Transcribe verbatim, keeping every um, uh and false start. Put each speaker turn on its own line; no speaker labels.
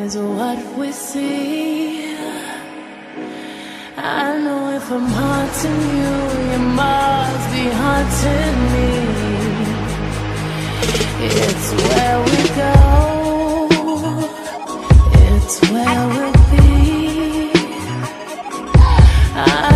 is what we see. I know if I'm haunting you, you must be haunting me. It's where we go, it's where we'll be. I